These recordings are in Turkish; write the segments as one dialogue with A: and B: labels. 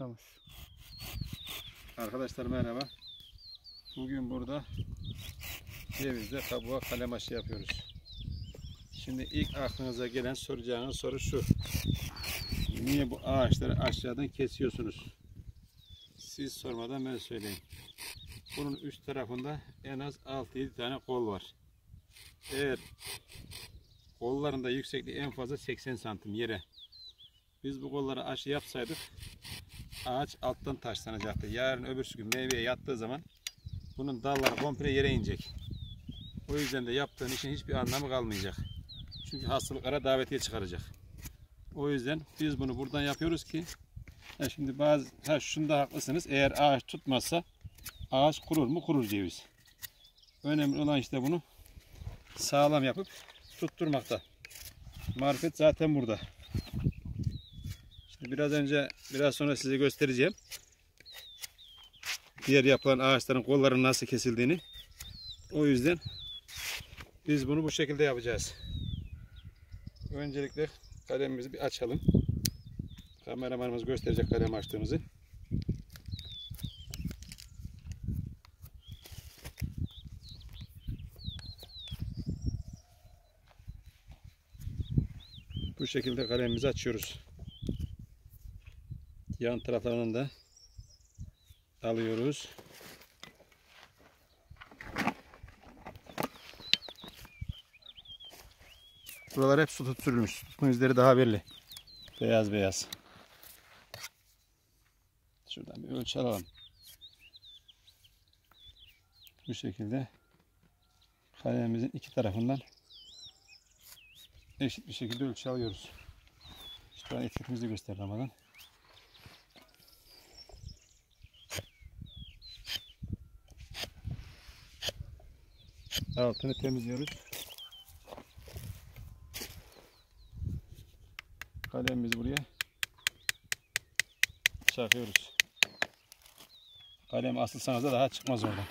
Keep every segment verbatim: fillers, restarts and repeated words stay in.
A: başlamış. Arkadaşlar merhaba. Bugün burada cevizle kabuğa kalem aşı yapıyoruz. Şimdi ilk aklınıza gelen soracağınız soru şu: niye bu ağaçları aşağıdan kesiyorsunuz? Siz sormadan ben söyleyeyim. Bunun üst tarafında en az altı yedi tane kol var. Eğer kollarında yüksekliği en fazla seksen santim yere, biz bu kollara aşı yapsaydık ağaç alttan taşlanacaktı. Yarın öbürsü gün meyveye yattığı zaman bunun dalları komple yere inecek. O yüzden de yaptığın işin hiçbir anlamı kalmayacak. Çünkü hastalıklara davetiye çıkaracak. O yüzden biz bunu buradan yapıyoruz ki ha şimdi bazı ha şunda haklısınız. Eğer ağaç tutmazsa ağaç kurur mu? Kurur ceviz. Önemli olan işte bunu sağlam yapıp tutturmakta. Marifet zaten burada. Şimdi biraz önce biraz sonra size göstereceğim. Diğer yapılan ağaçların kollarının nasıl kesildiğini. O yüzden biz bunu bu şekilde yapacağız. Öncelikle kalemimizi bir açalım. Kameramanımız gösterecek kalem açtığımızı. Bu şekilde kalemimizi açıyoruz. Yan taraflarından da alıyoruz. Buralar hep su tutulmuş. Tutma izleri daha belli. Beyaz beyaz. Şuradan bir ölçü alalım. Bu şekilde kalemimizin iki tarafından eşit bir şekilde ölçü alıyoruz. İşte etiketimizi göster Ramazan. Altını temizliyoruz. Kalemimizi buraya çakıyoruz. Kalem asılsanız da daha çıkmaz oradan.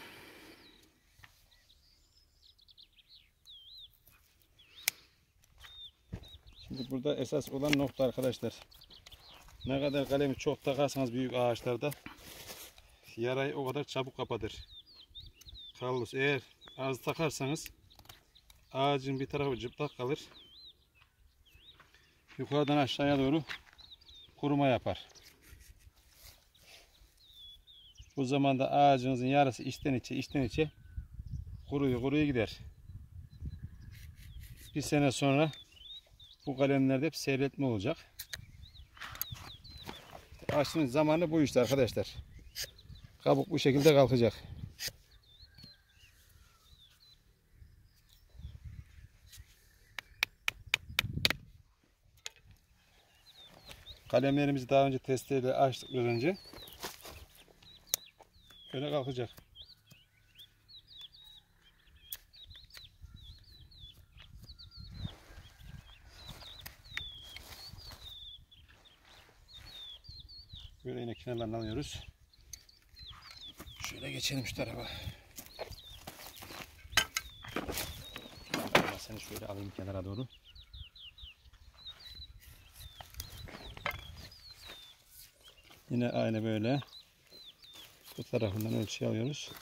A: Şimdi burada esas olan nokta arkadaşlar. Ne kadar kalemi çok takarsanız büyük ağaçlarda yarayı o kadar çabuk kapatır. Kallus eğer az takarsanız ağacın bir tarafı cıplak kalır. Yukarıdan aşağıya doğru kuruma yapar. Bu zaman da ağacınızın yarısı içten içe içten içe kuruyor kuruyor gider. Bir sene sonra bu kalemlerde hep seyretme olacak. Aşının zamanı bu işte arkadaşlar. Kabuk bu şekilde kalkacak. Kalemlerimizi daha önce testereyle açtık biraz önce. Böyle kalkacak. Böyle yine kenarlarını alıyoruz. Şöyle geçelim şu tarafa. Seni şöyle alayım kenara doğru. Yine aynı böyle bu tarafından ölçü alıyoruz.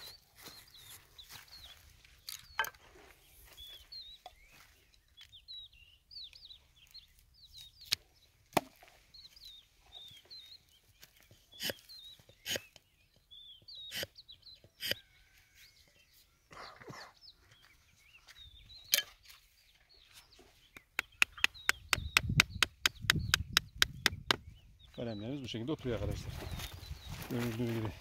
A: Kalemlerimiz bu şekilde oturuyor arkadaşlar. Görüldüğü gibi.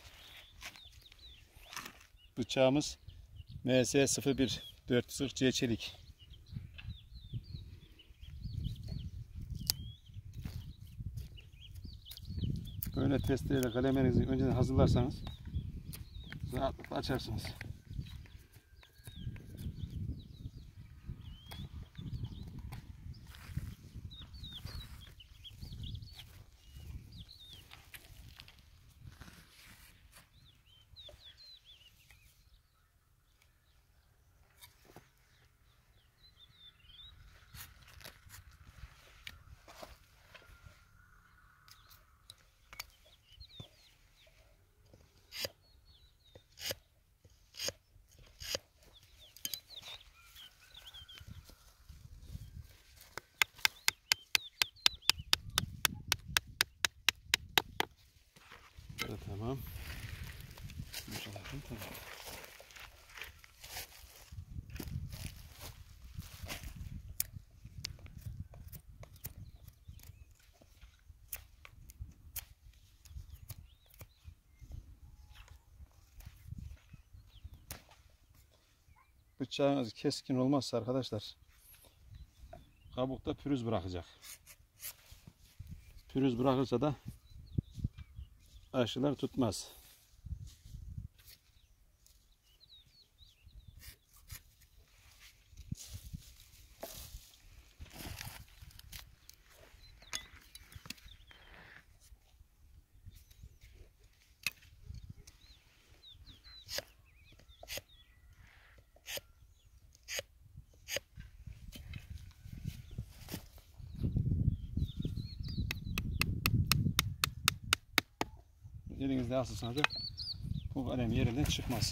A: Bıçağımız M S sıfır bir dört yüz kırk C çelik. Böyle testereyle kalemlerinizi önceden hazırlarsanız rahatlıkla açarsınız. Bu da tamam. Tamam. Bıçağınız keskin olmazsa arkadaşlar kabukta pürüz bırakacak. Pürüz bırakırsa da aşılar tutmaz. Elinizde asılsanız da bu kalem yerinden çıkmaz.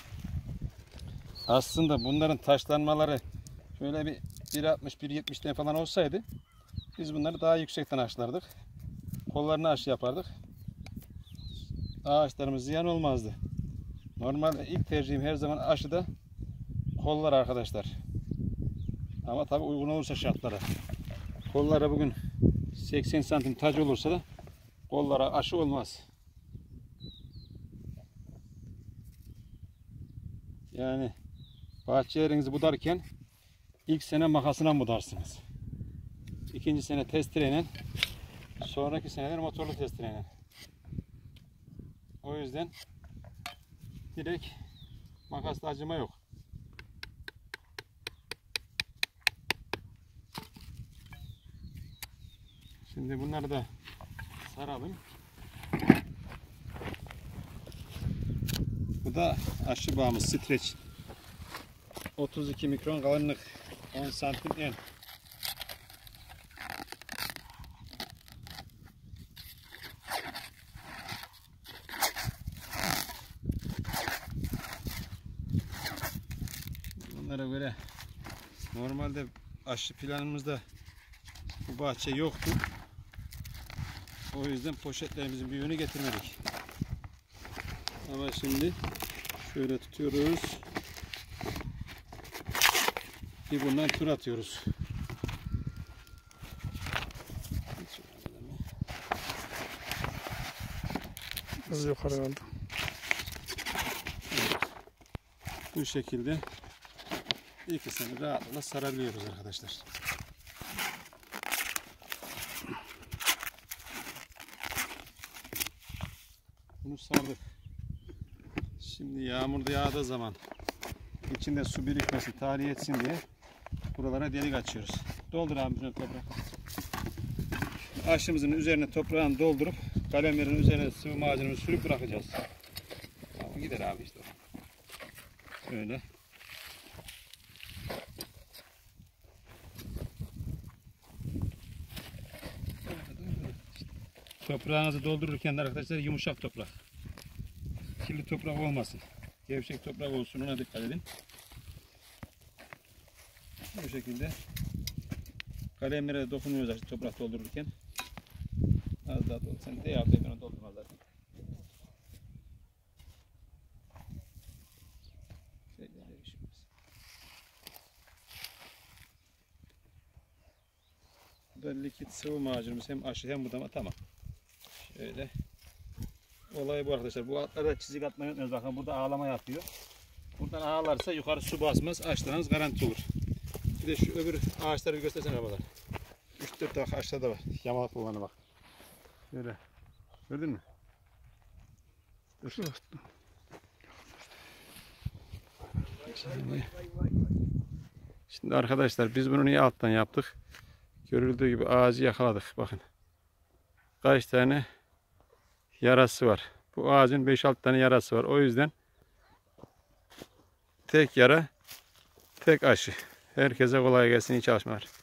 A: Aslında bunların taşlanmaları şöyle bir bir altmış bir yetmişten falan olsaydı biz bunları daha yüksekten aşlardık. Kollarını aşı yapardık. Ağaçlarımız ziyan olmazdı. Normalde ilk tercihim her zaman aşıda kollar arkadaşlar. Ama tabi uygun olursa şartlara. Kollara bugün seksen santim tac olursa da kollara aşı olmaz. Yani bahçelerinizi budarken ilk sene makasına budarsınız. İkinci sene testereyle, sonraki seneler motorlu testereyle. O yüzden direkt makasla acıma yok. Şimdi bunları da saralım. Bu da aşı bağımız streç. otuz iki mikron kalınlık, on santim en. Bunlara göre normalde aşı planımızda bu bahçe yoktu. O yüzden poşetlerimizin büyüğünü getirmedik. Ama şimdi şöyle tutuyoruz. Bir bundan tur atıyoruz.
B: Az yukarı aldım.
A: Bu şekilde ikisini rahatlıkla sarabiliyoruz arkadaşlar. Bunu sardık. Şimdi yağmur yağdığı zaman içinde su birikmesi, tahliye etsin diye buralara delik açıyoruz. Doldur abi toprak. Aşımızın üzerine toprağını doldurup kalemlerin üzerine sıvı macunumuzu sürüp bırakacağız. Tamam, gider abi işte. Böyle. Toprağınızı doldururken de arkadaşlar yumuşak toprak. Kirli toprak olmasın. Gevşek toprak olsun, ona dikkat edin. Bu şekilde kalemlere de dokunuyoruz artık toprak doldururken. Az daha doldur. Sen de yardım edin, doldurmaz zaten. Bu da likit sıvı macunumuz, hem aşı hem budama, tamam. Şöyle. Olay bu arkadaşlar. Bu altlarda çizik atmayı unutmuyoruz. Bakın burada ağlama yapıyor. Buradan ağlarsa yukarı su basmaz. Ağaçlarınız garanti olur. Bir de şu öbür ağaçları bir göstersene babalar. üç dört tane ağaçlar da var. Yamalık olanı bak. Şöyle. Gördün mü? Dur. Şimdi, şimdi arkadaşlar biz bunu niye alttan yaptık? Görüldüğü gibi ağacı yakaladık. Bakın. Kaç tane yarası var. Bu ağacın beş altı tane yarası var. O yüzden tek yara, tek aşı. Herkese kolay gelsin, iyi çalışmalar.